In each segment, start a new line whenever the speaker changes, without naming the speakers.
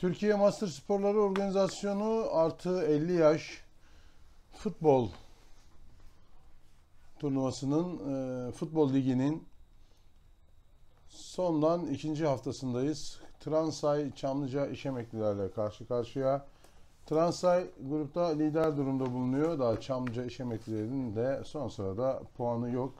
Türkiye Master Sporları Organizasyonu artı 50 yaş futbol turnuvasının, futbol liginin sondan ikinci haftasındayız. Transay Çamlıca İşemeklilerle karşı karşıya. Transay grupta lider durumda bulunuyor. Daha Çamlıca İşemeklilerin de son sırada puanı yok.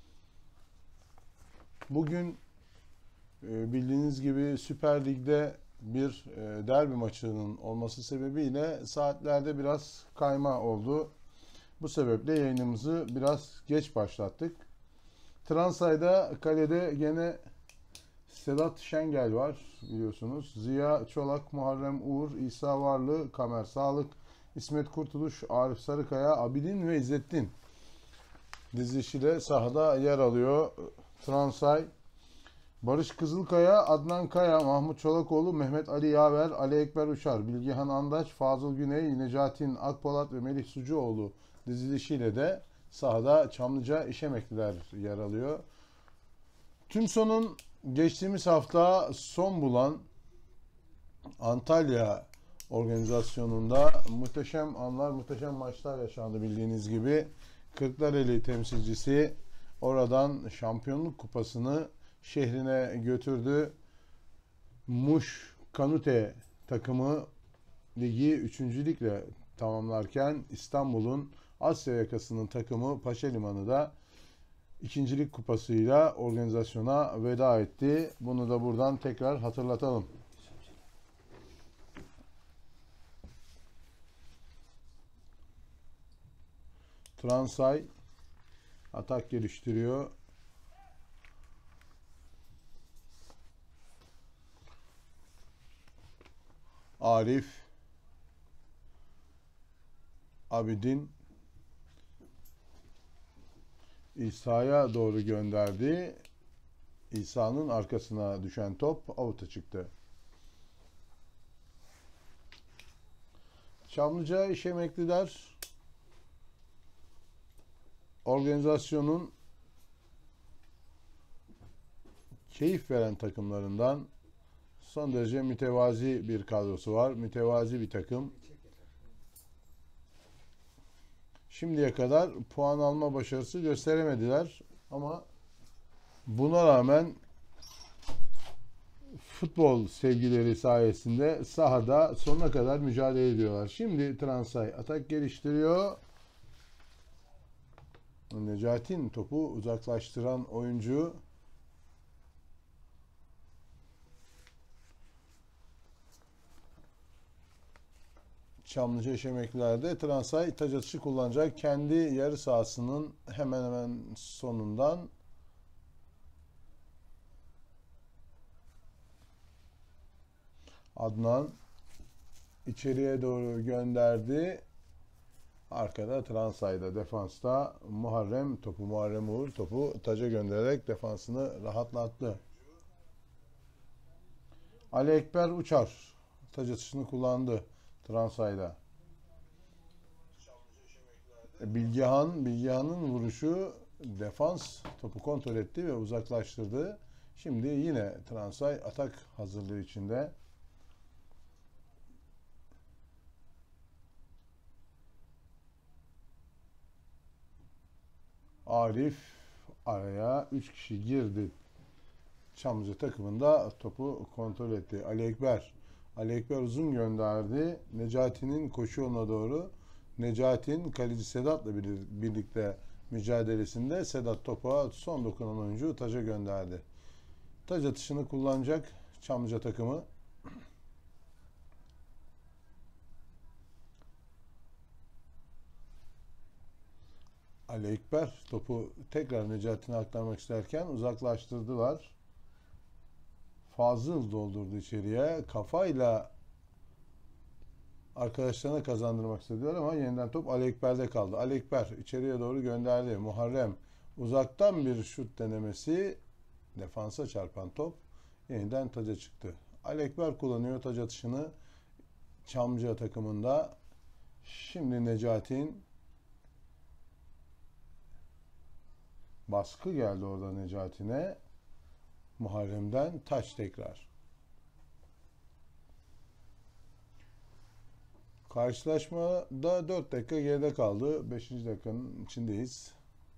Bugün bildiğiniz gibi Süper Lig'de bir derbi maçının olması sebebiyle saatlerde biraz kayma oldu. Bu sebeple yayınımızı biraz geç başlattık. Transay'da kalede gene Sedat Şengel var biliyorsunuz. Ziya Çolak, Muharrem Uğur, İsa Varlı, Kamer Sağlık, İsmet Kurtuluş, Arif Sarıkaya, Abidin ve İzzettin dizilişiyle sahada yer alıyor Transay. Barış Kızılkaya, Adnan Kaya, Mahmut Çolakoğlu, Mehmet Ali Yaver, Ali Ekber Uçar, Bilgehan Andaç, Fazıl Güney, Necatin Akpolat ve Melih Sucuoğlu dizilişiyle de sahada Çamlıca İşemekliler yer alıyor. TÜMSO'nun geçtiğimiz hafta son bulan Antalya organizasyonunda muhteşem anlar, muhteşem maçlar yaşandı bildiğiniz gibi. Kırklareli temsilcisi oradan şampiyonluk kupasını şehrine götürdü. Muş Kanute takımı ligi üçüncülükle tamamlarken İstanbul'un Asya yakasının takımı Paşalimanı da ikincilik kupasıyla organizasyona veda etti. Bunu da buradan tekrar hatırlatalım. Transay atak geliştiriyor. Arif, Abidin İsa'ya doğru gönderdi. İsa'nın arkasına düşen top avuta çıktı. Çamlıca İşemekliler organizasyonun keyif veren takımlarından. Son derece mütevazi bir kadrosu var. Mütevazi bir takım. Şimdiye kadar puan alma başarısı gösteremediler. Ama buna rağmen futbol sevgileri sayesinde sahada sonuna kadar mücadele ediyorlar. Şimdi Transay atak geliştiriyor. Necatin topu uzaklaştıran oyuncu. Çamlıca İşemekliler'de Transay taç atışı kullanacak. Kendi yarı sahasının hemen hemen sonundan. Adnan içeriye doğru gönderdi. Arkada Transay'da defansta Muharrem Uğur topu taca göndererek defansını rahatlattı. Ali Ekber Uçar taç atışını kullandı Transay'da. Bilgehan'ın vuruşu defans topu kontrol etti ve uzaklaştırdı. Şimdi yine Transay atak hazırlığı içinde. Arif araya 3 kişi girdi. Çamlıca takımında topu kontrol etti. Ali Ekber uzun gönderdi. Necati'nin koşu yoluna doğru. Necatin kaleci Sedat'la birlikte mücadelesinde Sedat topa son dokunan oyuncu taca gönderdi. Taç atışını kullanacak Çamlıca takımı. Ali Ekber topu tekrar Necati'ne aktarmak isterken uzaklaştırdılar. Fazıl doldurdu içeriye. Kafayla arkadaşlarına kazandırmak istediler ama yeniden top Ali Ekber'de kaldı. Ali Ekber içeriye doğru gönderdi. Muharrem uzaktan bir şut denemesi. Defansa çarpan top yeniden taca çıktı. Ali Ekber kullanıyor taç atışını Çamlıca takımında. Şimdi Necatin baskı geldi orada Necati'ne. Muharrem'den taç tekrar. Karşılaşmada 4 dakika geride kaldı. 5. dakikanın içindeyiz.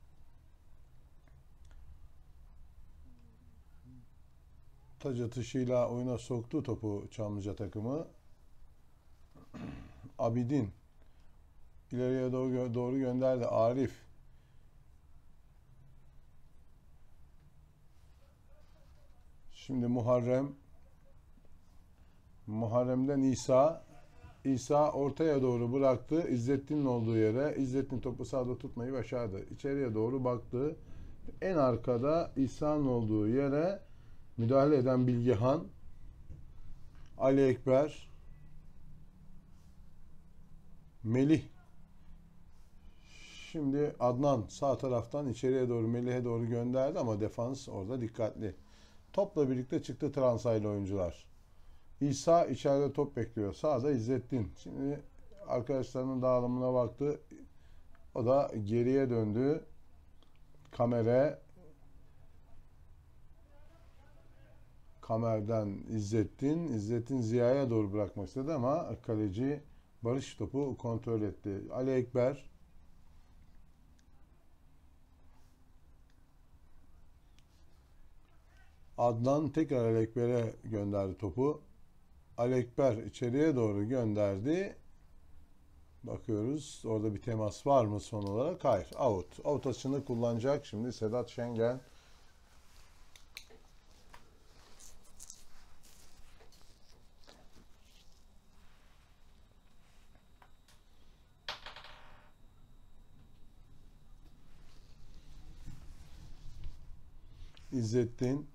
Taç atışıyla oyuna soktu topu Çamlıca takımı. Abidin ileriye doğru gönderdi. Arif. Şimdi Muharrem. Muharrem'den İsa. İsa ortaya doğru bıraktı. İzzettin'in olduğu yere. İzzettin topu sağda tutmayı başardı. İçeriye doğru baktı. En arkada İsa'nın olduğu yere müdahale eden Bilgehan. Ali Ekber. Melih. Şimdi Adnan sağ taraftan içeriye doğru Melih'e doğru gönderdi ama defans orada dikkatli. Topla birlikte çıktı Transaylı oyuncular. İsa içeride top bekliyor. Sağda İzzettin. Şimdi arkadaşlarının dağılımına baktı. O da geriye döndü. Kamerden İzzettin. İzzettin Ziya'ya doğru bırakmak istedi ama kaleci Barış topu kontrol etti. Ali Ekber. Adnan tekrar Ali Ekber'e gönderdi topu. Ali Ekber içeriye doğru gönderdi. Bakıyoruz. Orada bir temas var mı son olarak? Hayır. Out. Out açını kullanacak şimdi Sedat Şengel. İzzettin.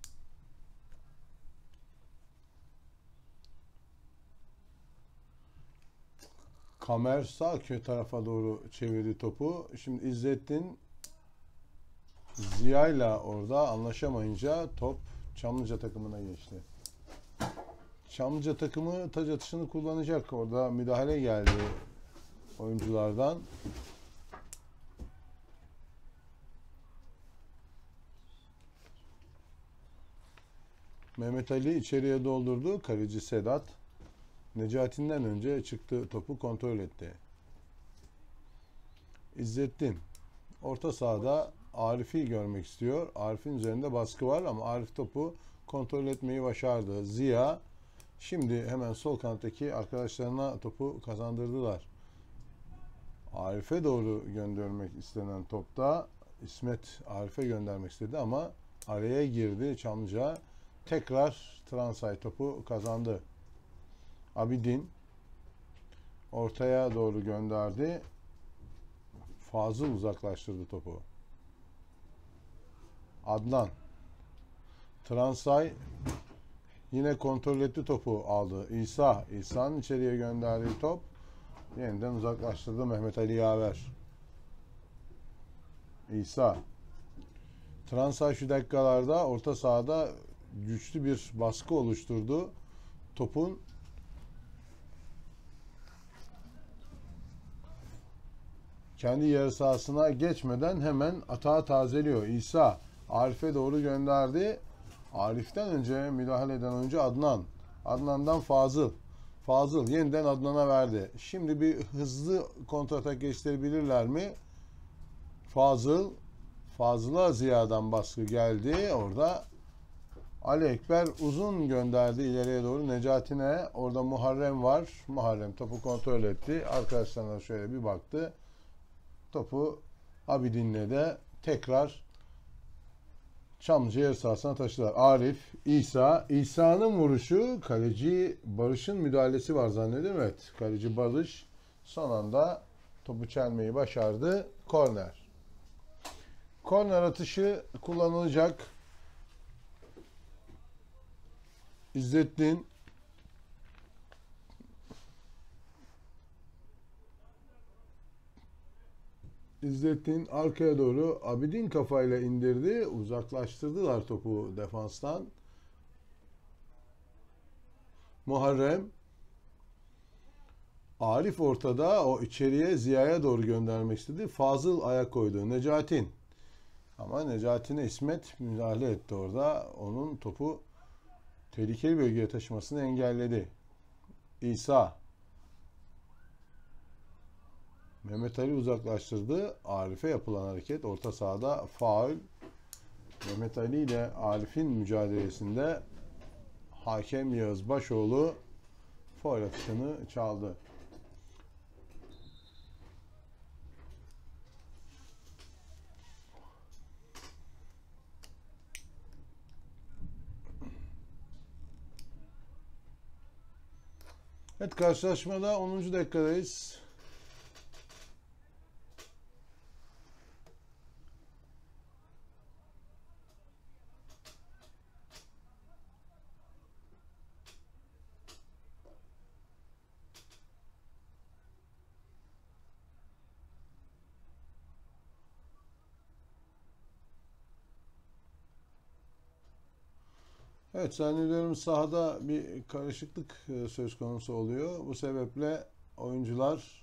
Kamer sağ tarafa doğru çevirdi topu. Şimdi İzzettin Ziya'yla orada anlaşamayınca top Çamlıca takımına geçti. Çamlıca takımı taç atışını kullanacak. Orada müdahale geldi oyunculardan. Mehmet Ali içeriye doldurdu. Kaleci Sedat. Necati'nden önce çıktı, topu kontrol etti. İzzettin orta sahada Arif'i görmek istiyor. Arif'in üzerinde baskı var ama Arif topu kontrol etmeyi başardı. Ziya şimdi hemen sol kanattaki arkadaşlarına topu kazandırdılar. Arif'e doğru göndermek istenen topta İsmet Arif'e göndermek istedi ama araya girdi Çamlıca. Tekrar Transay topu kazandı. Abidin ortaya doğru gönderdi. Fazıl uzaklaştırdı topu. Adnan. Transay yine kontrol etti, topu aldı. İsa'nın içeriye gönderdiği top yeniden uzaklaştırdı Mehmet Ali Yaver. İsa. Transay şu dakikalarda orta sahada güçlü bir baskı oluşturdu. Topun kendi yarı sahasına geçmeden hemen atağı tazeliyor. İsa Arif'e doğru gönderdi. Arif'ten önce müdahale eden oyuncu Adnan. Adnan'dan Fazıl. Fazıl yeniden Adnan'a verdi. Şimdi bir hızlı kontratak geçirebilirler mi? Fazıl'a Ziya'dan baskı geldi. Orada Ali Ekber uzun gönderdi ileriye doğru Necati'ne. Orada Muharrem var. Muharrem topu kontrol etti. Arkadaşlarına şöyle bir baktı. Topu Abidin'le de tekrar Çamlıca yarı sahasına taşıdılar. Arif, İsa'nın vuruşu, kaleci Barış'ın müdahalesi var zannediyorum. Evet, kaleci Barış son anda topu çelmeyi başardı. Korner. Korner atışı kullanılacak. İzzettin arkaya doğru Abidin kafayla indirdi. Uzaklaştırdılar topu defanstan. Muharrem. Arif ortada. O içeriye Ziya'ya doğru göndermek istedi. Fazıl ayak koydu. Necatin. Ama Necati'ne İsmet müdahale etti orada. Onun topu tehlikeli bölgeye taşımasını engelledi. İsa. Mehmet Ali uzaklaştırdı. Arif'e yapılan hareket orta sahada faul. Mehmet Ali ile Arif'in mücadelesinde hakem Yağız Başoğlu faul atışını çaldı. Evet, karşılaşmada 10. dakikadayız. Evet, zannediyorum sahada bir karışıklık söz konusu oluyor. Bu sebeple oyuncular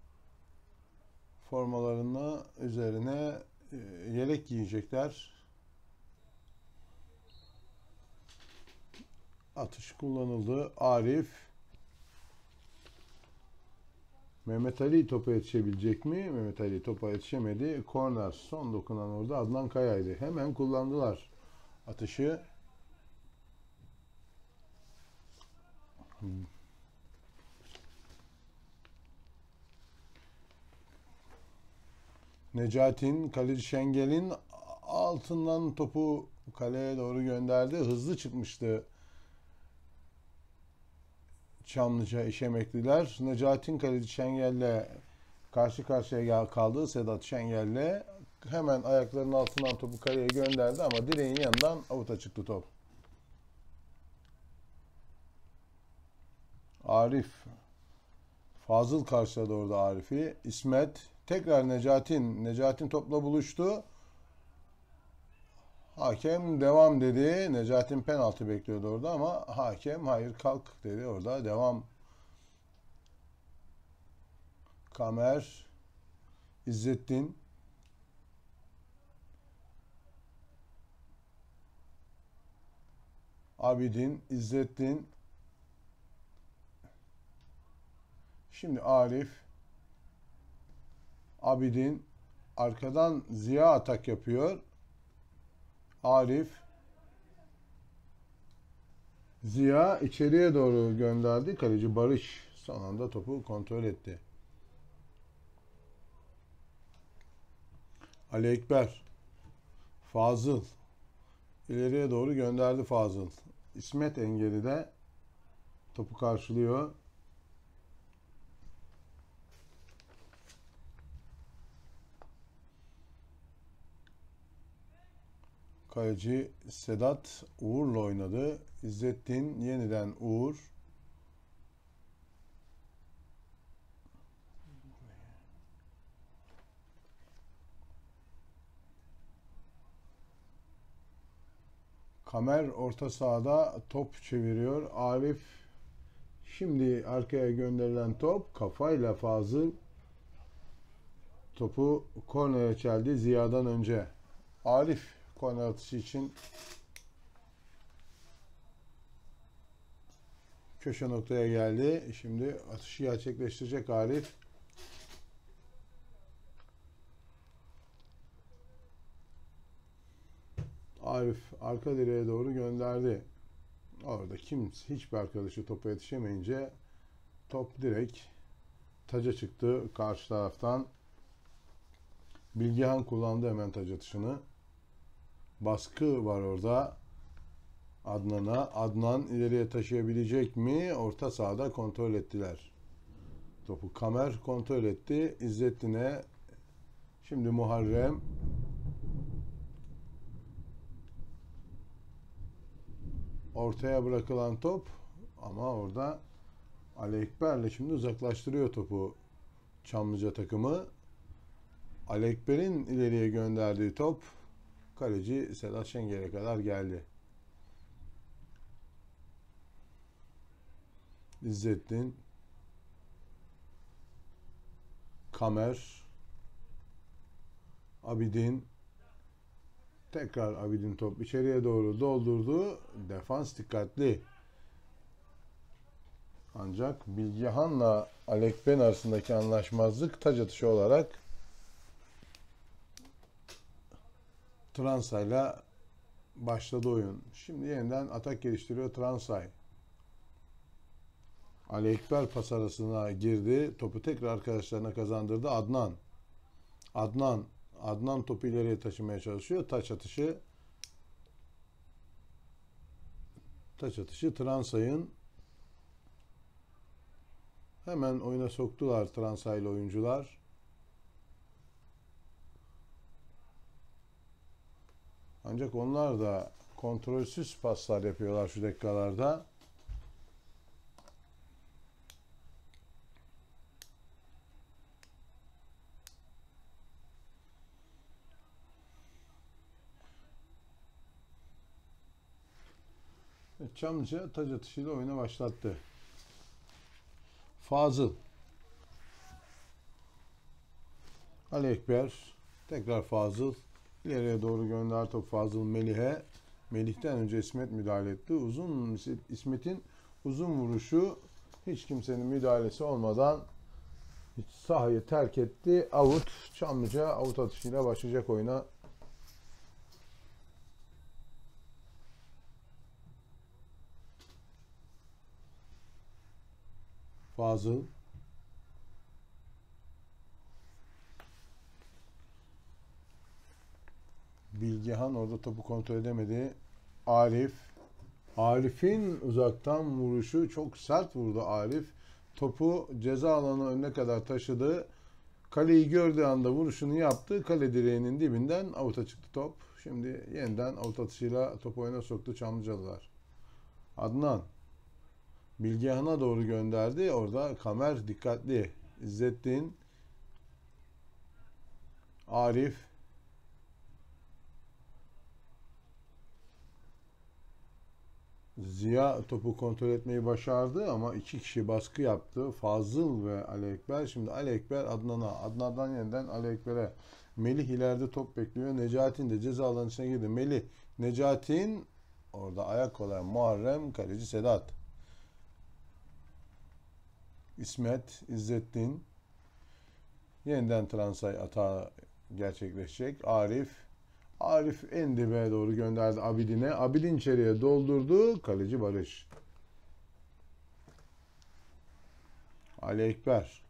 formalarına üzerine yelek giyecekler. Atış kullanıldı. Arif. Mehmet Ali topa yetişebilecek mi? Mehmet Ali topa yetişemedi. Korner. Son dokunan orada Adnan Kaya'ydı. Hemen kullandılar atışı. Necatin, kaleci Şengel'in altından topu kaleye doğru gönderdi. Hızlı çıkmıştı Çamlıca İşemekliler. Necatin kaleci Şengel'le karşı karşıya kaldı. Sedat Şengel'le hemen ayaklarının altından topu kaleye gönderdi ama direğin yanından avuta çıktı top. Arif. Fazıl karşıladı orada Arif'i. İsmet. Tekrar Necatin. Necatin topla buluştu. Hakem devam dedi. Necatin penaltı bekliyordu orada ama hakem hayır kalk dedi orada. Devam. Kamer. İzzettin. Abidin. İzzettin. Şimdi Arif. Abidin. Arkadan Ziya atak yapıyor. Arif. Ziya içeriye doğru gönderdi. Kaleci Barış son anda topu kontrol etti. Ali Ekber. Fazıl. İleriye doğru gönderdi Fazıl. İsmet Engeli topu karşılıyor. Kaleci Sedat Uğur'la oynadı. İzzettin yeniden Uğur. Kamer orta sahada top çeviriyor. Arif şimdi arkaya gönderilen top kafayla Fazıl topu kornere çeldi Ziya'dan önce. Arif korner atışı için köşe noktaya geldi. Şimdi atışı gerçekleştirecek Arif. Arif arka direğe doğru gönderdi. Orada hiçbir arkadaşı topa yetişemeyince top direkt taca çıktı karşı taraftan. Bilgehan kullandı hemen taç atışını. Baskı var orada Adnan'a. Adnan ileriye taşıyabilecek mi? Orta sahada kontrol ettiler. Topu Kamer kontrol etti. İzzettin'e. Şimdi Muharrem. Ortaya bırakılan top ama orada Ali Ekber'le şimdi uzaklaştırıyor topu Çamlıca takımı. Ali Ekber'in ileriye gönderdiği top kaleci Sedat Şengel'e kadar geldi. İzzettin, Kamer, Abidin, tekrar Abidin top içeriye doğru doldurdu. Defans dikkatli. Ancak Bilgehan'la Alekben arasındaki anlaşmazlık taç atışı olarak Transay'la başladı oyun. Şimdi yeniden atak geliştiriyor Transay. Ali Ekber pas arasına girdi. Topu tekrar arkadaşlarına kazandırdı Adnan. Adnan topu ileriye taşımaya çalışıyor. Taç atışı Transay'ın hemen oyuna soktular Transay'lı oyuncular. Ancak onlar da kontrolsüz paslar yapıyorlar şu dakikalarda. Çamlıca taç atışıyla oyuna başlattı. Fazıl. Ali Ekber. Tekrar Fazıl. İleriye doğru gönder top Fazıl Melih'e. Melih'ten önce İsmet müdahale etti. İsmet'in uzun vuruşu hiç kimsenin müdahalesi olmadan hiç sahayı terk etti. Out. Çamlıca out atışıyla başlayacak oyuna. Fazıl. Bilgehan orada topu kontrol edemedi. Arif'in uzaktan vuruşu çok sert vurdu Arif. Topu ceza alanı önüne kadar taşıdı. Kaleyi gördüğü anda vuruşunu yaptı. Kale direğinin dibinden avuta çıktı top. Şimdi yeniden avut atışıyla topu oyuna soktu Çamlıcalılar. Adnan Bilgehan'a doğru gönderdi. Orada Kamer dikkatli. İzzettin, Arif, Ziya topu kontrol etmeyi başardı ama iki kişi baskı yaptı. Fazıl ve Ali Ekber. Şimdi Ali Ekber Adnan'a. Adnan'dan yeniden Ali Ekber'e. Melih ileride top bekliyor. Necatin de ceza alanı içine girdi. Melih, Necatin orada ayak olan Muharrem, kaleci Sedat. İsmet, İzzettin. Yeniden Transay atağı gerçekleşecek. Arif en dibe doğru gönderdi Abidin'e. Abidin içeriye doldurdu. Kaleci Barış. Ali Ekber.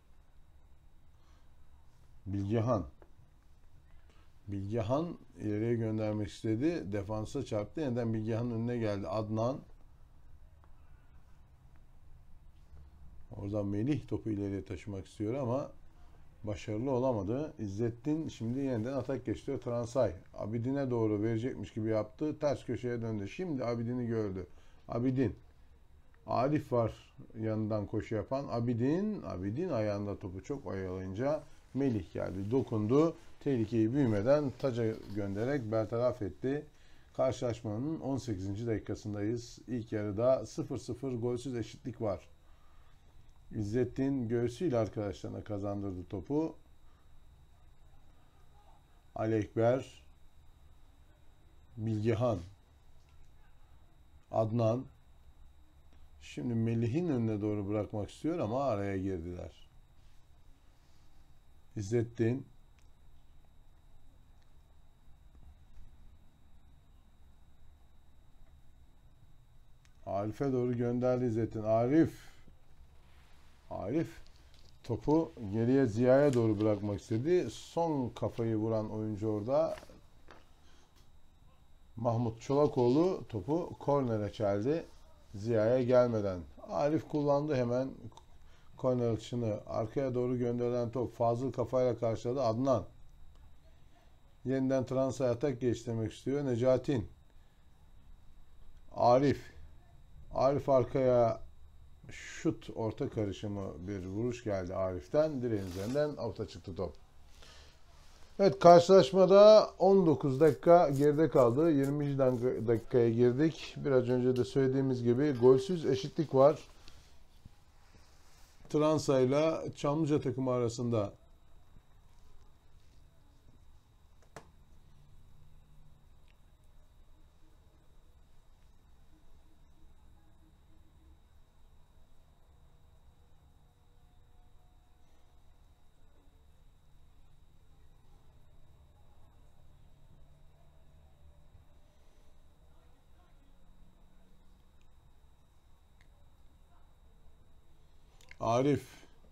Bilgehan ileriye göndermek istedi. Defansa çarptı. Yeniden Bilgehan'ın önüne geldi. Adnan. Oradan Melih topu ileriye taşımak istiyor ama başarılı olamadı. İzzettin şimdi yeniden atak geçti. Transay Abidin'e doğru verecekmiş gibi yaptı. Ters köşeye döndü. Şimdi Abidin'i gördü. Abidin. Arif var yanından koşu yapan. Abidin ayağında topu çok oyalayınca Melih geldi. Dokundu. Tehlikeyi büyümeden taca göndererek bertaraf etti. Karşılaşmanın 18. dakikasındayız. İlk yarıda 0-0 golsüz eşitlik var. İzzettin göğsüyle arkadaşlarına kazandırdı topu. Ali Ekber, Bilgehan, Adnan. Şimdi Melih'in önüne doğru bırakmak istiyor ama araya girdiler. İzzettin, Arif'e doğru gönderdi İzzettin. Arif topu geriye Ziya'ya doğru bırakmak istedi. Son kafayı vuran oyuncu orada Mahmut Çolakoğlu topu kornere çeldi. Ziya'ya gelmeden. Arif kullandı hemen korner atışını. Arkaya doğru gönderilen top Fazıl kafayla karşıladı. Adnan. Yeniden Transay atak geliştirmek istiyor. Necatin. Arif arkaya şut orta karışımı bir vuruş geldi Arif'ten. Direğin üzerinden avuta çıktı top. Evet, karşılaşmada 19 dakika geride kaldı. 20. dakikaya girdik. Biraz önce de söylediğimiz gibi golsüz eşitlik var. Transay ile Çamlıca takımı arasında. Arif.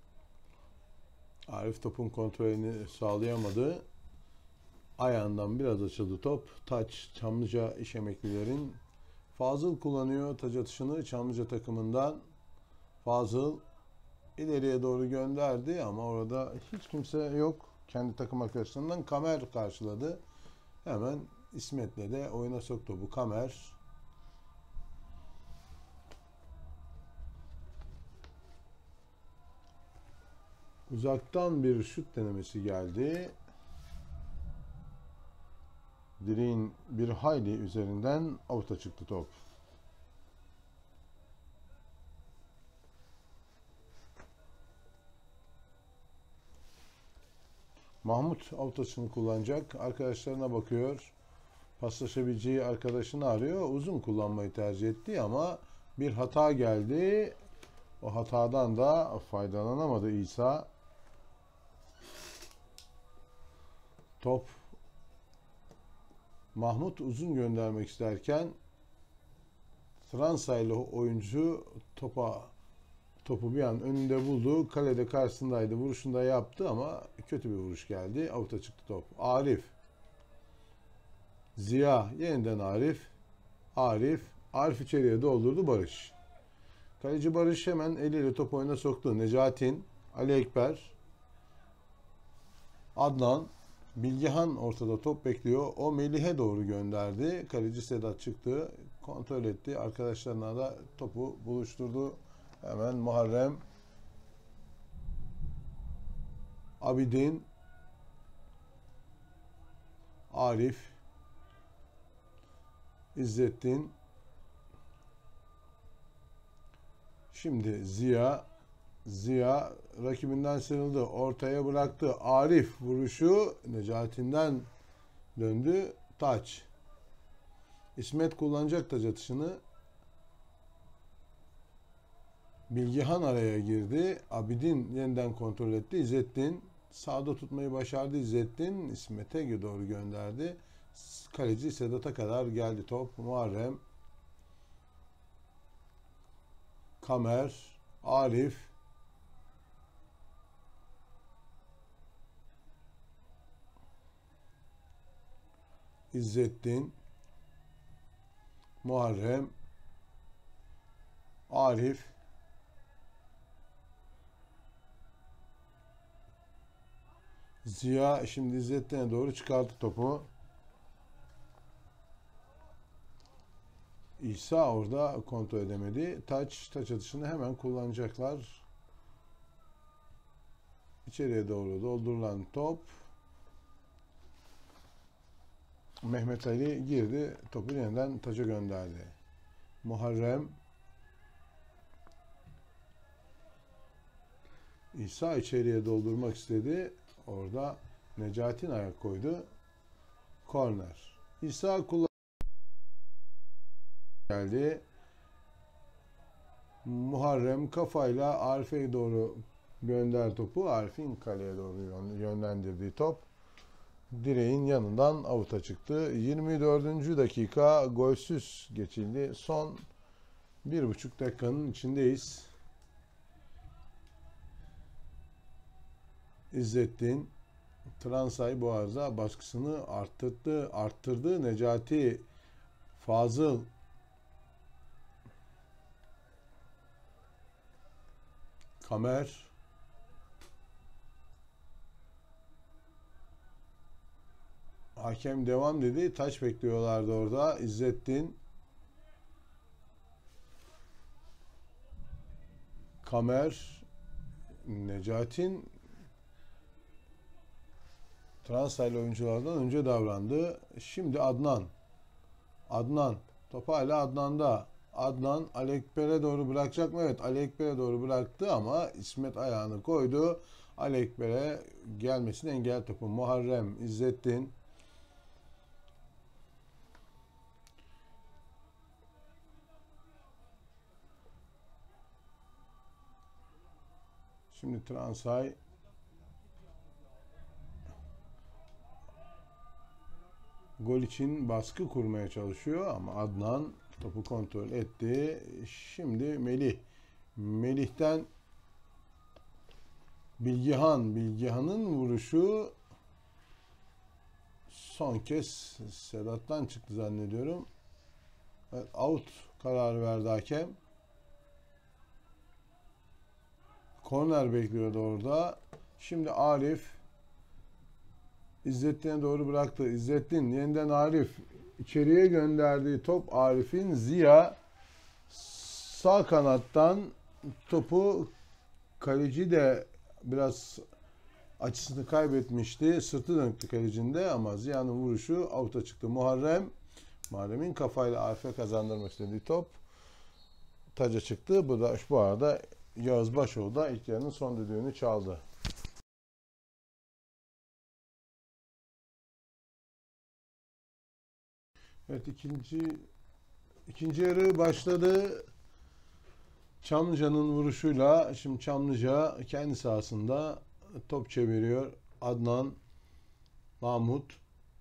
Arif topun kontrolünü sağlayamadı. Ayağından biraz açıldı top. Taç, Çamlıca İş Emeklilerin. Fazıl kullanıyor taç atışını Çamlıca takımından. Fazıl ileriye doğru gönderdi ama orada hiç kimse yok. Kendi takım arkadaşlarından Kamer karşıladı. Hemen İsmet'le de oyuna soktu bu Kamer. Uzaktan bir şut denemesi geldi. Direğin bir hayli üzerinden avuta çıktı top. Mahmut avutasını kullanacak. Arkadaşlarına bakıyor. Paslaşabileceği arkadaşını arıyor. Uzun kullanmayı tercih etti ama bir hata geldi. O hatadan da faydalanamadı İsa. Top Mahmut uzun göndermek isterken Fransaylı oyuncu topu bir an önünde buldu. Kalede karşısındaydı. Vuruşunu da yaptı ama kötü bir vuruş geldi. Avuta çıktı top. Arif. Ziya. Yeniden Arif. Arif içeriye doldurdu Barış. Kaleci Barış hemen eliyle top oyuna soktu. Necatin. Ali Ekber. Adnan. Bilgehan ortada top bekliyor. O Melih'e doğru gönderdi. Kaleci Sedat çıktı. Kontrol etti. Arkadaşlarına da topu buluşturdu. Hemen Muharrem. Abidin. Arif. İzzettin. Şimdi Ziya rakibinden sıyrıldı. Ortaya bıraktı. Arif vuruşu Necati'nden döndü. Taç. İsmet kullanacak taç atışını. Bilgihan araya girdi. Abidin yeniden kontrol etti. İzzettin sağda tutmayı başardı. İzzettin İsmet'e doğru gönderdi. Kaleci Sedat'a kadar geldi top. Muharrem. Kamer. Arif. İzzettin. Muharrem. Arif. Ziya şimdi İzzettin'e doğru çıkarttı topu. İsa orada kontrol edemedi. Taç atışını hemen kullanacaklar. İçeriye doğru doldurulan top. Mehmet Ali girdi. Topu yeniden taça gönderdi. Muharrem. İsa içeriye doldurmak istedi. Orada Necatin ayak koydu. Korner. İsa geldi. Muharrem kafayla Arif'e doğru gönder topu. Arif'in kaleye doğru yönlendirdiği top direğin yanından avuta çıktı. 24. dakika golsüz geçildi. Son 1,5 dakikanın içindeyiz. İzzettin Transay Boğaz'a baskısını arttırdı. Necati Fazıl Kamer hakem devam dedi. Taç bekliyorlardı orada. İzzettin Kamer Necatin Transaylı oyunculardan önce davrandı. Şimdi Adnan. Top hala Adnan'da. Adnan Ali Ekber'e doğru bırakacak mı? Evet, Ali Ekber'e doğru bıraktı ama İsmet ayağını koydu. Ali Ekber'e gelmesini engel topu. Muharrem, İzzettin. Şimdi Transay gol için baskı kurmaya çalışıyor ama Adnan topu kontrol etti. Şimdi Melih'ten Bilgihan'ın vuruşu son kez Sedat'tan çıktı zannediyorum. Evet, out kararı verdi hakem. Korner bekliyordu orada. Şimdi Arif İzzettin'e doğru bıraktı. İzzettin yeniden Arif. İçeriye gönderdiği top Arif'in. Ziya sağ kanattan topu, kaleci de biraz açısını kaybetmişti. Sırtı döndü kalecinde ama Ziya'nın vuruşu out'a çıktı. Muharrem'in kafayla Arif'e kazandırmak istediği top taca çıktı. Bu arada Yağız Başoğlu da ilk yarının son düdüğünü çaldı. Evet, ikinci yarı başladı. Çamlıca'nın vuruşuyla şimdi Çamlıca kendi sahasında top çeviriyor. Adnan, Mahmut,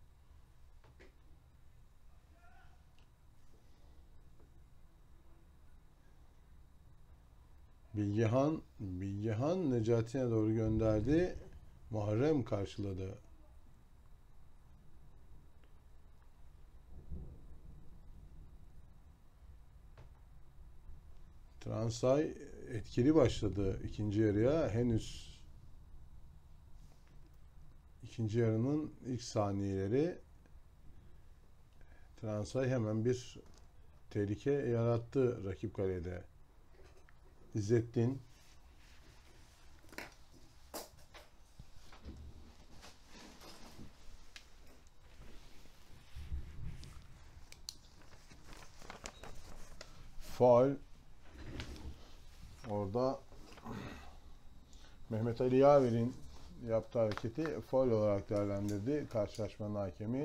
Bilgehan Necati'ne doğru gönderdi. Muharrem karşıladı. Transay etkili başladı ikinci yarıya. Henüz ikinci yarının ilk saniyeleri Transay hemen bir tehlike yarattı rakip kalede. İzzettin, faul. Orada Mehmet Ali Yaver'in yaptığı hareketi faul olarak değerlendirdi karşılaşmanın hakemi.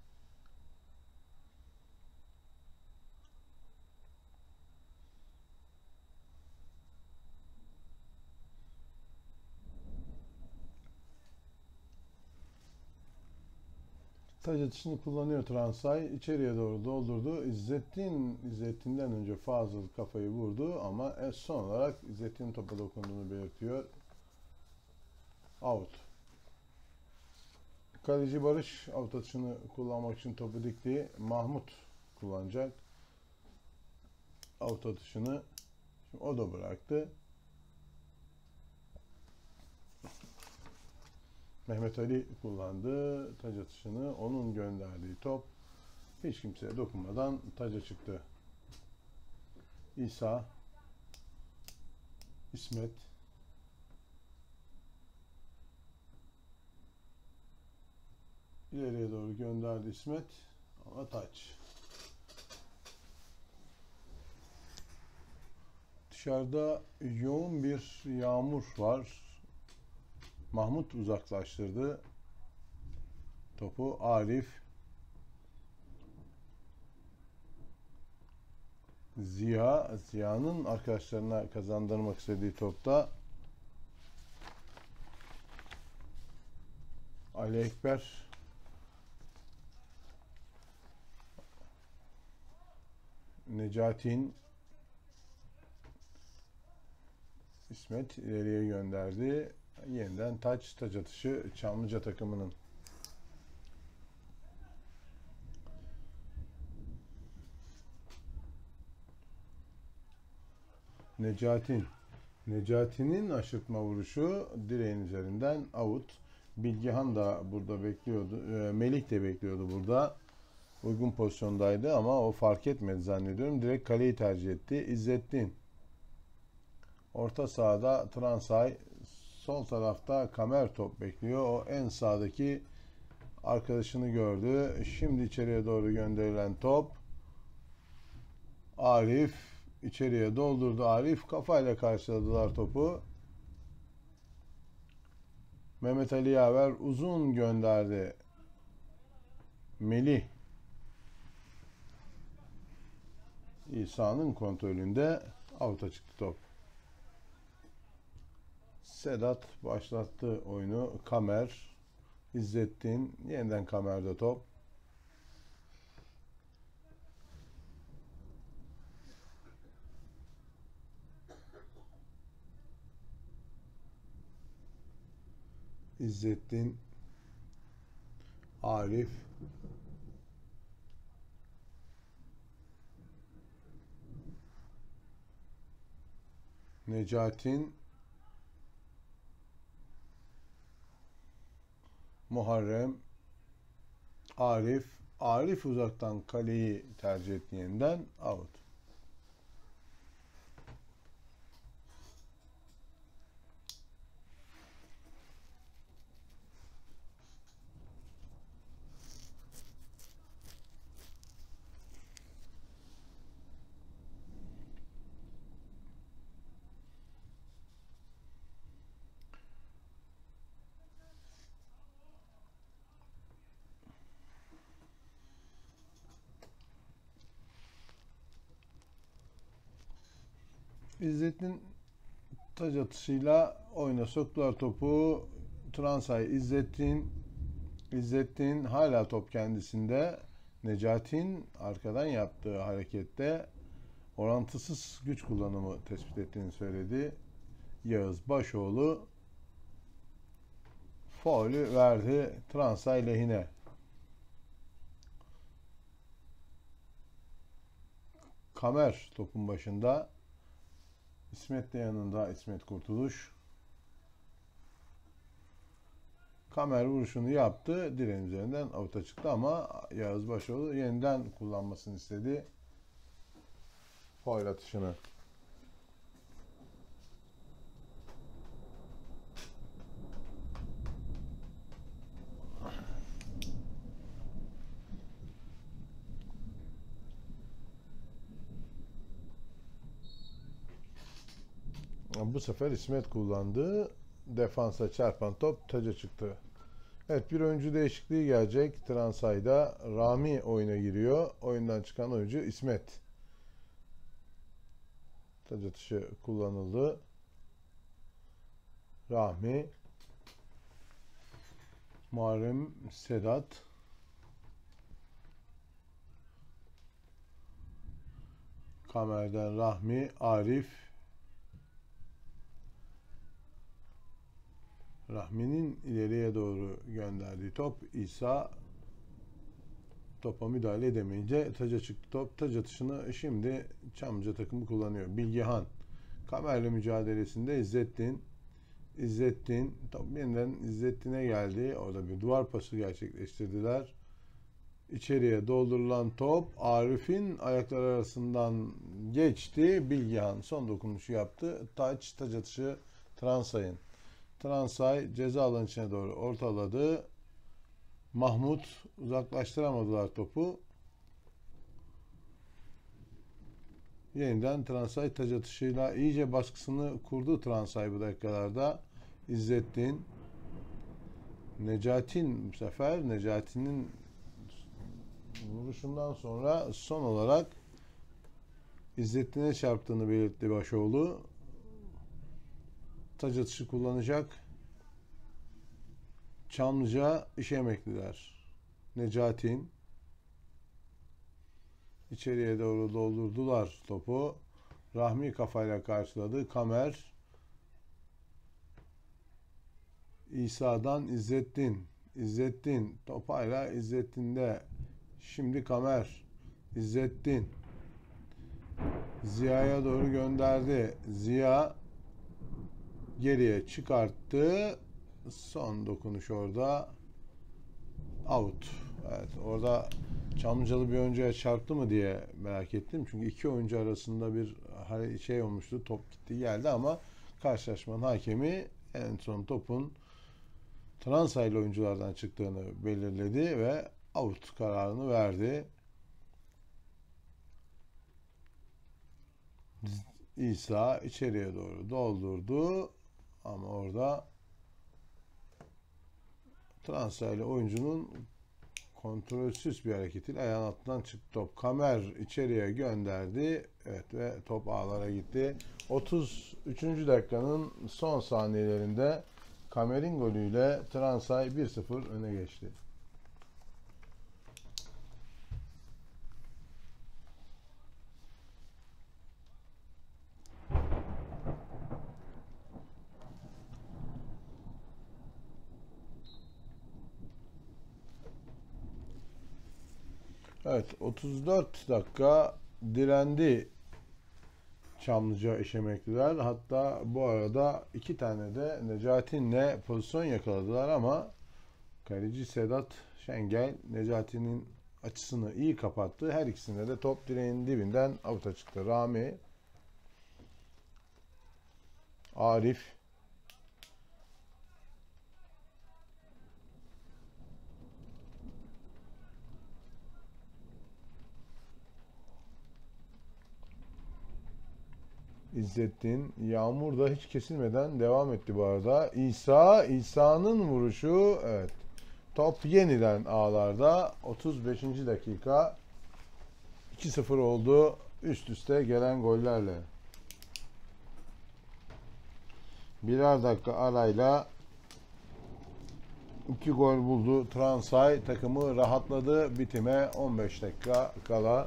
Taç atışını kullanıyor Transay. İçeriye doğru doldurdu. İzzettin'den önce Fazıl kafayı vurdu ama son olarak İzzettin'in topa dokunduğunu belirtiyor. Out. Kaleci Barış out atışını kullanmak için topu dikti. Mahmut kullanacak out atışını. Şimdi o da bıraktı. Mehmet Ali kullandı taç atışını. Onun gönderdiği top hiç kimseye dokunmadan taca çıktı. İsa, İsmet, ileriye doğru gönderdi İsmet ama taç. Dışarıda yoğun bir yağmur var. Mahmut uzaklaştırdı topu. Ziya'nın arkadaşlarına kazandırmak istediği topta Ali Ekber Necatin, İsmet ileriye gönderdi. Yeniden taç atışı Çamlıca takımının. Necati'nin aşırtma vuruşu direğin üzerinden out. Bilgehan da burada bekliyordu. Melih de bekliyordu burada. Uygun pozisyondaydı ama o fark etmedi zannediyorum. Direkt kaleyi tercih etti. İzzettin. Orta sahada Transay. Sol tarafta Kamer top bekliyor. O en sağdaki arkadaşını gördü. Şimdi içeriye doğru gönderilen top. Arif içeriye doldurdu. Arif kafayla karşıladılar topu. Mehmet Ali Yaver uzun gönderdi. Melih İsa'nın kontrolünde out'a çıktı top. Sedat başlattı oyunu. Kamer, İzzettin, yeniden Kamer'de top. İzzettin, Arif, Necatin, Muharrem, Arif. Arif uzaktan kaleyi tercih etti yeniden. Out. İzzettin taç atışıyla oyuna soktular topu. Transay İzzettin hala top kendisinde. Necatin arkadan yaptığı harekette orantısız güç kullanımı tespit ettiğini söyledi. Yağız Başoğlu faulü verdi Transay lehine. Kamer topun başında. İsmet de yanında, İsmet Kurtuluş. Kamer vuruşunu yaptı. Direğin üzerinden avuta çıktı ama Yağız Başoğlu yeniden kullanmasını istedi. Faul atışını. Bu sefer İsmet kullandı. Defansa çarpan top taca çıktı. Evet, bir oyuncu değişikliği gelecek. Transay'da Rami oyuna giriyor. Oyundan çıkan oyuncu İsmet. Taç atışı kullanıldı. Rahmi, Muharrem, Sedat, Kamer'den Rahmi, Arif. Rahmi'nin ileriye doğru gönderdiği top, İsa topa müdahale edemeyince taca çıktı top. Taç atışını şimdi Çamlıca takımı kullanıyor. Bilgehan Kamer'le mücadelesinde İzzettin top yeniden İzzettin'e geldi. Orada bir duvar pası gerçekleştirdiler. İçeriye doldurulan top Arif'in ayakları arasından geçti. Bilgehan son dokunuşu yaptı. Taç atışı Transay'ın. Transay ceza alanı içine doğru ortaladı. Mahmut uzaklaştıramadılar topu. Yeniden Transay taç atışıyla iyice baskısını kurdu Transay bu dakikalarda. İzzettin, Necatin bu sefer Necatin'in vuruşundan sonra son olarak İzzettin'e çarptığını belirtti Başoğlu. Taç atışı kullanacak. Çamlıca işe emekliler. Necatin içeriye doğru doldurdular topu. Rahmi kafayla karşıladı. Kamer İsa'dan İzzettin topayla İzzettin'de. Şimdi Kamer İzzettin Ziya'ya doğru gönderdi. Ziya geriye çıkarttı. Son dokunuş orada. Out. Evet, orada Çamlıcalı bir oyuncuya çarptı mı diye merak ettim. Çünkü iki oyuncu arasında bir şey olmuştu. Top gitti geldi ama karşılaşmanın hakemi en son topun Transaylı oyunculardan çıktığını belirledi ve out kararını verdi. İsa içeriye doğru doldurdu ama orada Transaylı oyuncunun kontrolsüz bir hareketiyle ayağın altından çıktı top. Kamer içeriye gönderdi. Evet ve top ağlara gitti. 33. dakikanın son saniyelerinde Kamer'in golüyle Transay 1-0 öne geçti. Evet, 34 dakika direndi Çamlıca Eşemekliler. Hatta bu arada iki tane de Necati'ninle pozisyon yakaladılar ama kaleci Sedat Şengel Necati'nin açısını iyi kapattı. Her ikisinde de top direğin dibinden avuta çıktı. Rami, Arif, İzzettin. Yağmur da hiç kesilmeden devam etti bu arada. İsa'nın vuruşu. Evet. Top yeniden ağlarda. 35. dakika. 2-0 oldu. Üst üste gelen gollerle. Birer dakika arayla 2 gol buldu. Transay takımı rahatladı. Bitime 15 dakika kala.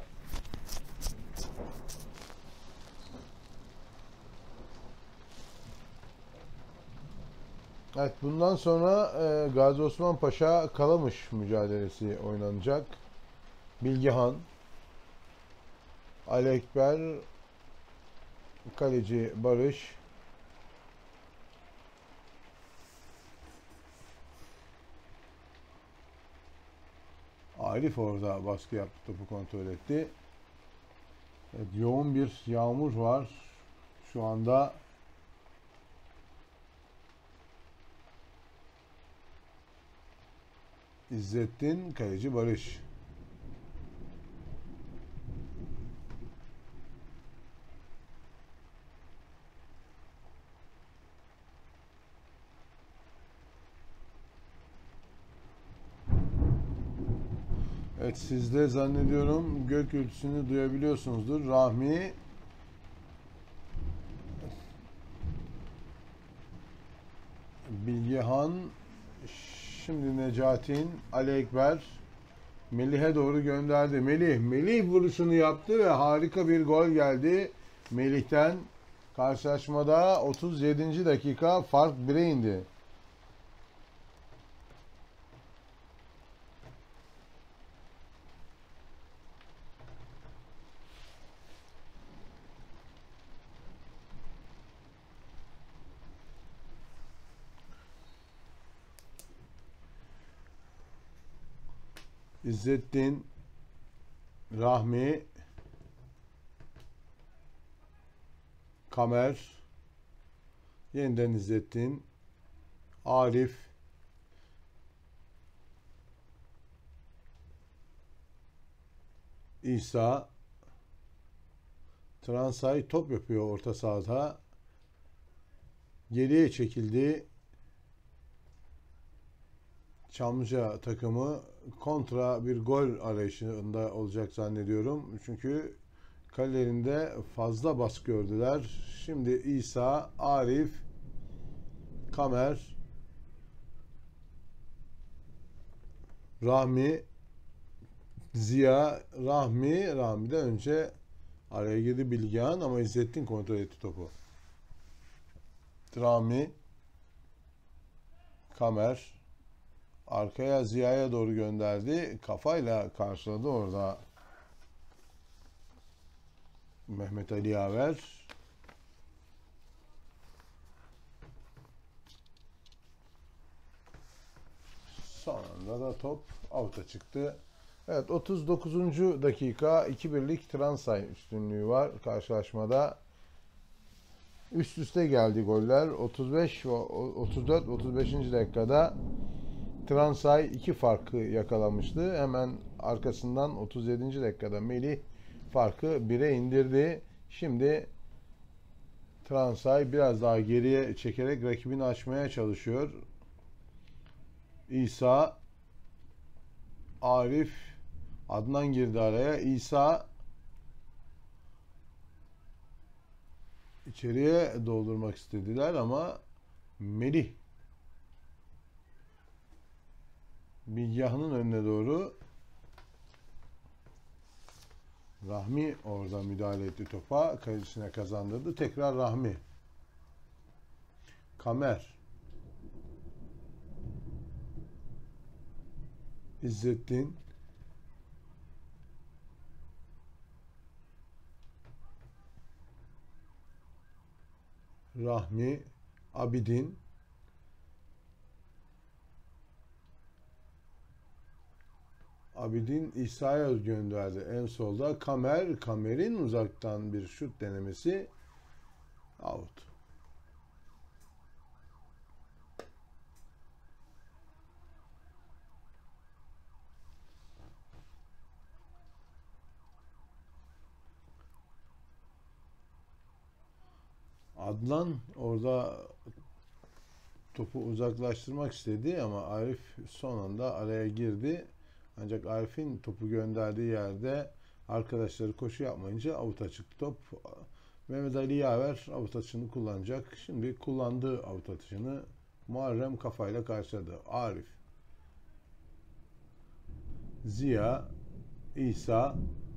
Evet, bundan sonra Gazi Osman Paşa Kalamış mücadelesi oynanacak. Bilgehan, Ali Ekber, kaleci Barış, Arif orada baskı yaptı, topu kontrol etti. Evet, yoğun bir yağmur var şu anda. İzzettin, kaleci Barış. Evet, siz de zannediyorum gök gürültüsünü duyabiliyorsunuzdur. Rahmi, Bilgehan, şimdi Necatin, Ali Ekber Melih'e doğru gönderdi. Melih vuruşunu yaptı ve harika bir gol geldi Melih'ten. Karşılaşmada 37. dakika fark 1'e indi. İzzettin, Rahmi, Kamer, yeniden İzzettin, Arif, İsa, Transay top yapıyor orta sahada. Geriye çekildi. Çamlıca takımı kontra bir gol arayışında olacak zannediyorum. Çünkü kalelerinde fazla baskı gördüler. Şimdi İsa, Arif, Kamer, Rahmi, Ziya, Rahmi'den önce araya girdi Bilgehan ama İzzettin kontrol etti topu. Rahmi, Kamer, arkaya Ziya'ya doğru gönderdi. Kafayla karşıladı orada Mehmet Ali Yaver. Son anda da top out'a çıktı. Evet, 39. dakika 2-1'lik Transay üstünlüğü var karşılaşmada. Üst üste geldi goller. 35 ve 34 35. dakikada Transay 2 farkı yakalamıştı. Hemen arkasından 37. dakikada Melih farkı 1'e indirdi. Şimdi Transay biraz daha geriye çekerek rakibini açmaya çalışıyor. İsa, Arif, Adnan girdi araya. İsa içeriye doldurmak istediler ama Melih Bilgehan'ın önüne doğru, Rahmi orada müdahale etti topa. Kalecisine kazandırdı. Tekrar Rahmi. Kamer. İzzettin. Rahmi, Abidin, İsa'ya gönderdi. En solda Kamer'in uzaktan bir şut denemesi, out. Adnan orada topu uzaklaştırmak istedi ama Arif son anda araya girdi. Ancak Arif'in topu gönderdiği yerde arkadaşları koşu yapmayınca avuta çıktı top. Mehmet Ali Yaver avut atışını kullanacak. Şimdi kullandığı avut atışını Muharrem kafayla karşıladı. Arif, Ziya, İsa,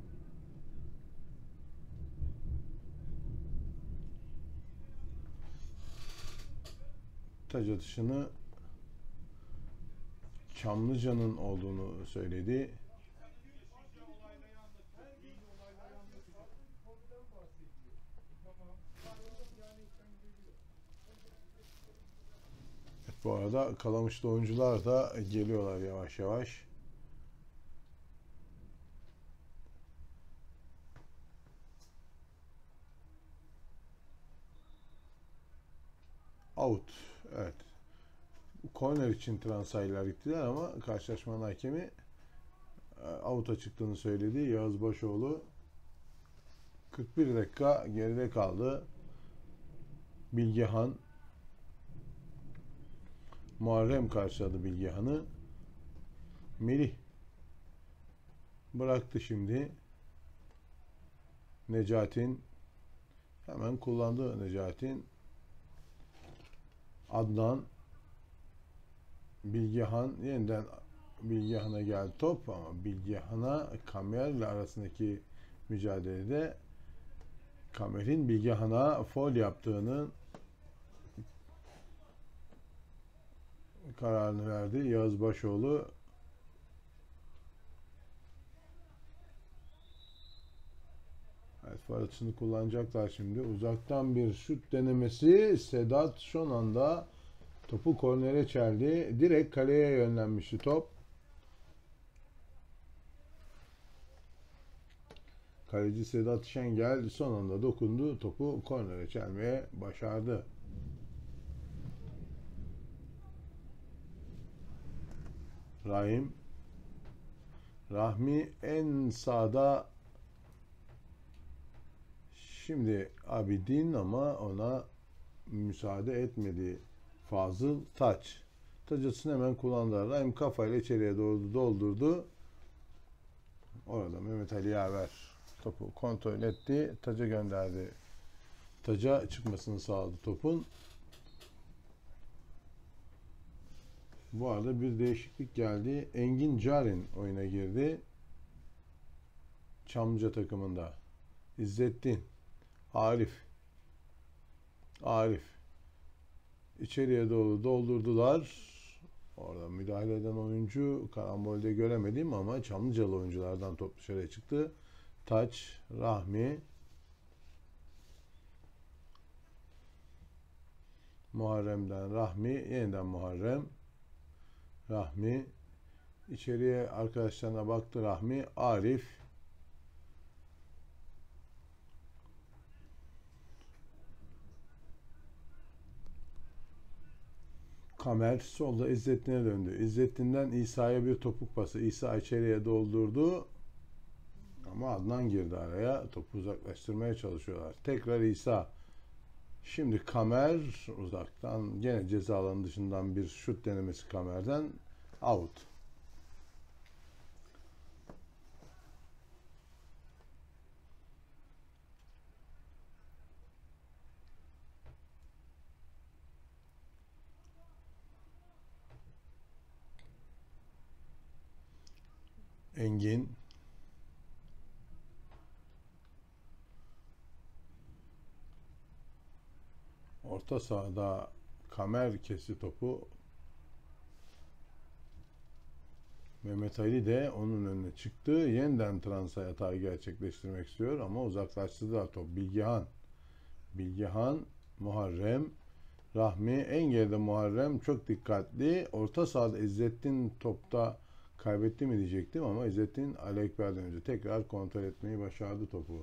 taç atışını Çamlıca'nın olduğunu söyledi. Bu arada Kalamışlı oyuncular da geliyorlar yavaş yavaş. Out. Evet. Korner için transaylar gittiler ama karşılaşmanın hakemi out'a çıktığını söyledi. Yağız Başoğlu 41 dakika geride kaldı. Bilgehan, Muharrem karşıladı Bilgehan'ı. Melih bıraktı şimdi. Necatin hemen kullandı Necatin. Adnan, Bilgehan, yeniden Bilgehan'a geldi top ama Bilgehan'a Kamer'le arasındaki mücadelede Kamer'in Bilgehan'a faul yaptığının kararını verdi Yağız Başoğlu. Evet, faul atışını kullanacaklar şimdi. Uzaktan bir şut denemesi. Sedat son anda topu kornere çeldi. Direkt kaleye yönlenmişti top. Kaleci Sedat Şengel son anda dokundu. Topu kornere çelmeye başardı. Rahmi en sağda. Şimdi Abidin ama ona müsaade etmedi. Fazıl taç. Taç atışını hemen kullandı. Rahim kafayla içeriye doğru doldurdu. Orada Mehmet Ali Yaver topu kontrol etti. Taca gönderdi. Taca çıkmasını sağladı topun. Bu arada bir değişiklik geldi. Engin Carin oyuna girdi. Çamlıca takımında. İzzettin, Arif içeriye doğru doldurdular. Orada müdahale eden oyuncu karambolde göremedim ama Çamlıcalı oyunculardan top dışarıya çıktı. Taç, Rahmi, Muharrem'den Rahmi, yeniden Rahmi içeriye arkadaşlarına baktı. Rahmi, Arif, Kamer solda İzzettin'e döndü. İzzettin'den İsa'ya bir topuk pası. İsa içeriye doldurdu. Ama Adnan girdi araya. Topu uzaklaştırmaya çalışıyorlar. Tekrar İsa. Şimdi Kamer uzaktan gene ceza alanı dışından bir şut denemesi Kamer'den. Out. Engin, orta sahada Kamer kesti topu. Mehmet Ali de onun önüne çıktı. Yeniden transfer hata gerçekleştirmek istiyor ama uzaklaştırdılar top. Bilgehan Muharrem, Rahmi, en geride Muharrem çok dikkatli. Orta sahada İzzettin topta kaybetti mi diyecektim ama İzzettin Ali Ekber'den önce tekrar kontrol etmeyi başardı topu.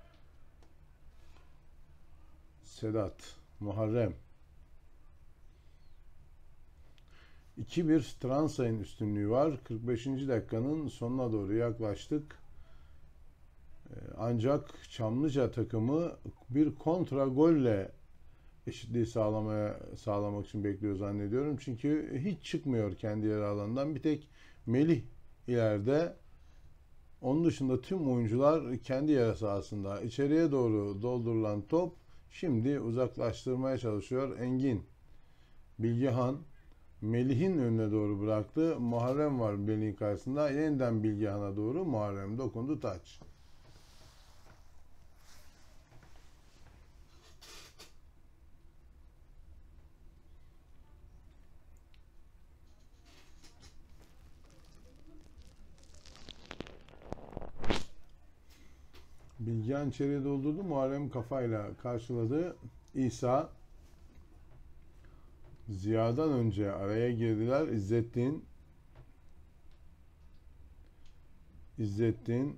Sedat, Muharrem. 2-1 Transay'ın üstünlüğü var. 45. dakikanın sonuna doğru yaklaştık. Ancak Çamlıca takımı bir kontra golle eşitliği sağlamak için bekliyor zannediyorum. Çünkü hiç çıkmıyor kendi yarı alanından. Bir tek Melih ileride. Onun dışında tüm oyuncular kendi yarı sahasında. İçeriye doğru doldurulan top şimdi uzaklaştırmaya çalışıyor Engin. Bilgehan Melih'in önüne doğru bıraktı. Muharrem var Melih'in karşısında. Yeniden Bilgehan'a doğru Muharrem dokundu, taç. Bilgehan içeriye doldurdu. Muharrem kafayla karşıladı. İsa. Ziya'dan önce araya girdiler. İzzettin.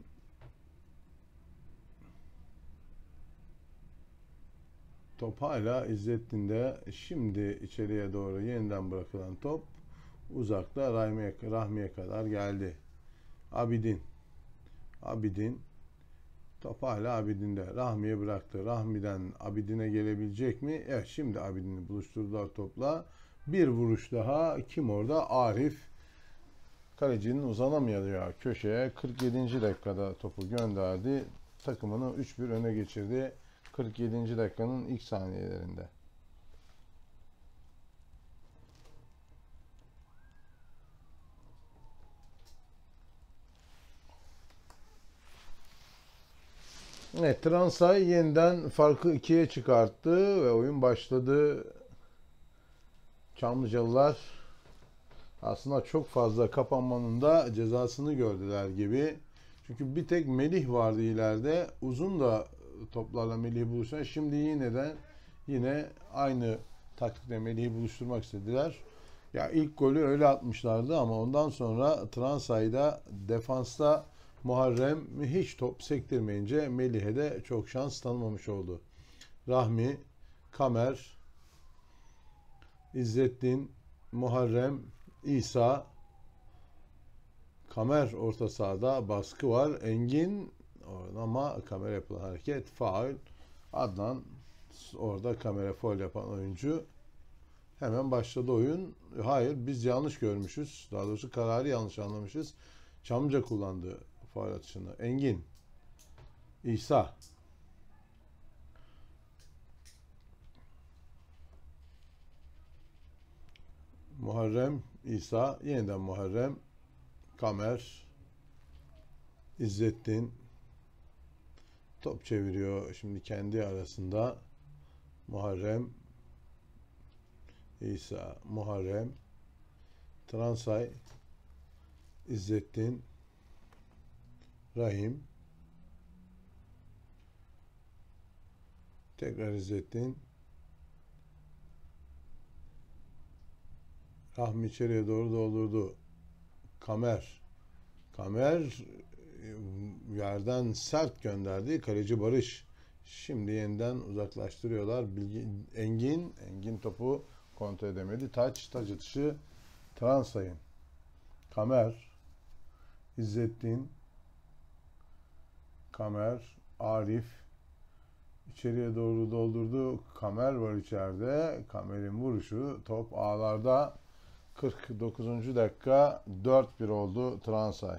Top hala İzzettin'de. Şimdi içeriye doğru yeniden bırakılan top uzakta Rahmi'ye kadar geldi. Abidin. Top hala Abidin'de. Rahmi'ye bıraktı. Rahmi'den Abidin'e gelebilecek mi? Evet, şimdi Abidin'i buluşturdular topla. Bir vuruş daha. Kim orada? Arif. Kalecinin uzanamayacağı köşeye 47. dakikada topu gönderdi. Takımını 3-1 öne geçirdi. 47. dakikanın ilk saniyelerinde. Evet, Transay yeniden farkı 2'ye çıkarttı ve oyun başladı. Çamlıcalılar aslında çok fazla kapanmanın da cezasını gördüler gibi. Çünkü bir tek Melih vardı ileride. Uzun da toplarla Melih'i buluşturan. Şimdi yine aynı taktikle Melih'i buluşturmak istediler. Ya ilk golü öyle atmışlardı ama ondan sonra Transay'da defansta Muharrem hiç top sektirmeyince Melih'e de çok şans tanımamış oldu. Rahmi, Kamer, İzzettin, Muharrem, İsa, Kamer orta sahada baskı var. Engin ama Kamer yapılan hareket faul. Adnan orada Kamer'e faul yapan oyuncu. Hemen başladı oyun. Hayır, biz yanlış görmüşüz. Daha doğrusu kararı yanlış anlamışız. Çamlıca kullandı faul atışını. Engin, İsa, Muharrem, İsa, yeniden Muharrem, Kamer, İzzettin top çeviriyor. Şimdi kendi arasında Muharrem, İsa, Muharrem, Transay, İzzettin, Rahim, tekrar İzzettin, Rahmi içeriye doğru doldurdu. Kamer yerden sert gönderdi. Kaleci Barış. Şimdi yeniden uzaklaştırıyorlar. Engin topu kontrol edemedi. Taç atışı Transay'ın. Kamer, İzzettin, Arif içeriye doğru doldurdu. Kamer var içeride. Kamer'in vuruşu, top ağlarda. 49. dakika 4-1 oldu Transay.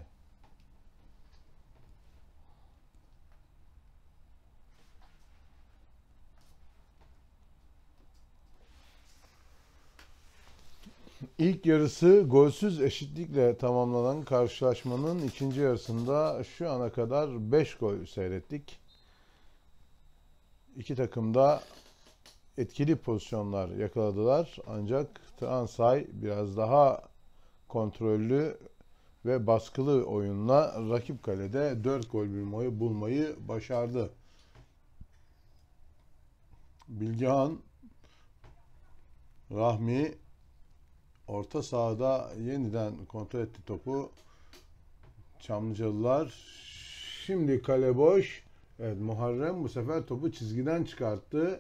İlk yarısı golsüz eşitlikle tamamlanan karşılaşmanın ikinci yarısında şu ana kadar 5 gol seyrettik. İki takım da etkili pozisyonlar yakaladılar. Ancak Transay biraz daha kontrollü ve baskılı oyunla rakip kalede 4 gol bulmayı başardı. Bilgehan, Rahmi orta sahada yeniden kontrol etti topu. Çamlıcalılar. Şimdi kale boş. Evet, Muharrem bu sefer topu çizgiden çıkarttı.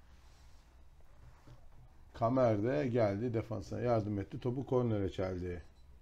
Kamer de geldi, defansına yardım etti. Topu kornere çeldi.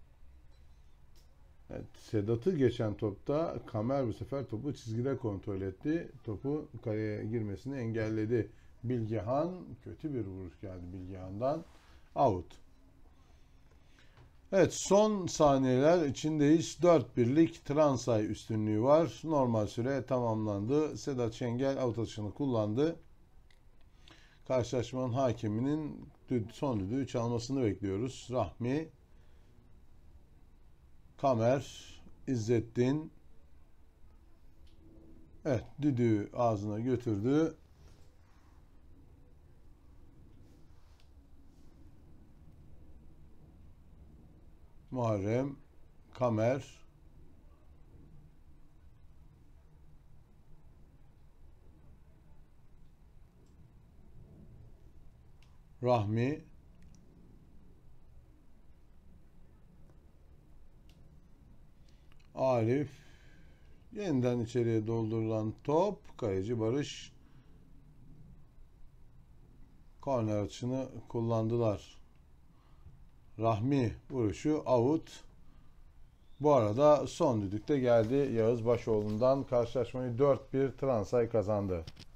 Evet, Sedat'ı geçen topta Kamer bu sefer topu çizgide kontrol etti. Topu kaleye girmesini engelledi. Bilgehan, kötü bir vuruş geldi Bilgehan'dan. Out. Evet, son saniyeler içindeyiz. 4-1'lik Transay üstünlüğü var. Normal süre tamamlandı. Sedat Şengel out atışını kullandı. Karşılaşmanın hakeminin son düdüğü çalmasını bekliyoruz. Rahmi, Kamer, İzzettin. Evet, düdüğü ağzına götürdü. Muharrem, Kamer, Rahmi, Arif, yeniden içeriye doldurulan top, kaleci Barış korner atışını kullandılar. Rahmi vuruşu out. Bu arada son düdük de geldi Yağız Başoğlu'ndan. Karşılaşmayı 4-1 Transay kazandı.